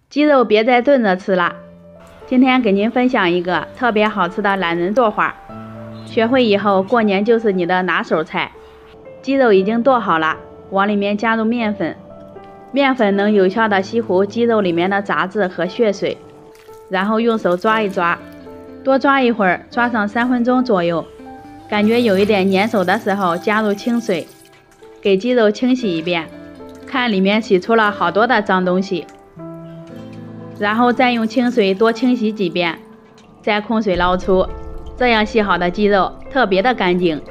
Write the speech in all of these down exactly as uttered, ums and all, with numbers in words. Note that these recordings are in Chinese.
鸡肉别再炖着吃了。今天给您分享一个特别好吃的懒人做法，学会以后过年就是你的拿手菜。鸡肉已经剁好了，往里面加入面粉，面粉能有效的吸附鸡肉里面的杂质和血水，然后用手抓一抓，多抓一会儿，抓上三分钟左右，感觉有一点粘手的时候，加入清水，给鸡肉清洗一遍，看里面洗出了好多的脏东西，然后再用清水多清洗几遍，再控水捞出，这样洗好的鸡肉特别的干净。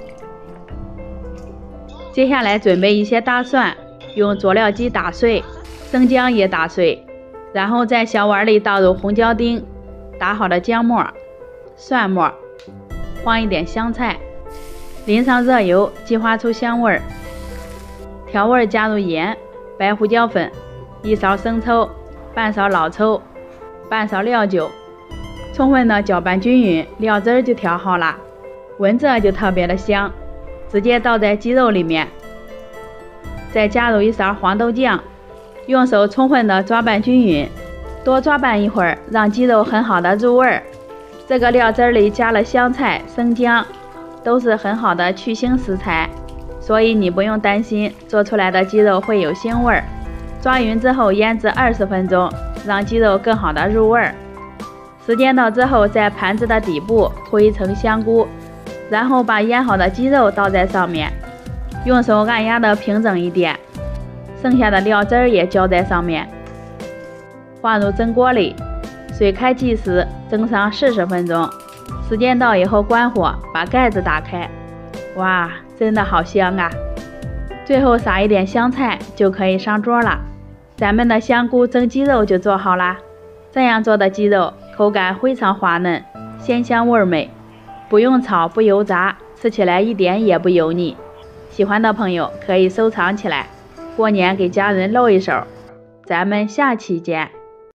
接下来准备一些大蒜，用佐料机打碎，生姜也打碎，然后在小碗里倒入红椒丁、打好的姜末、蒜末，放一点香菜，淋上热油，激发出香味儿。调味加入盐、白胡椒粉、一勺生抽、半勺老抽、半勺料酒，充分的搅拌均匀，料汁儿就调好了，闻着就特别的香。直接倒在鸡肉里面，再加入一勺黄豆酱，用手充分的抓拌均匀，多抓拌一会儿，让鸡肉很好的入味儿。这个料汁里加了香菜、生姜，都是很好的去腥食材，所以你不用担心做出来的鸡肉会有腥味儿。抓匀之后腌制二十分钟，让鸡肉更好的入味儿。时间到之后，在盘子的底部铺一层香菇，然后把腌好的鸡肉倒在上面，用手按压的平整一点，剩下的料汁儿也浇在上面，放入蒸锅里，水开计时，蒸上四十分钟。时间到以后关火，把盖子打开，哇，真的好香啊！最后撒一点香菜就可以上桌了。咱们的香菇蒸鸡肉就做好啦。这样做的鸡肉口感非常滑嫩，鲜香味美，不用炒不油炸，吃起来一点也不油腻。喜欢的朋友可以收藏起来，过年给家人露一手。咱们下期见。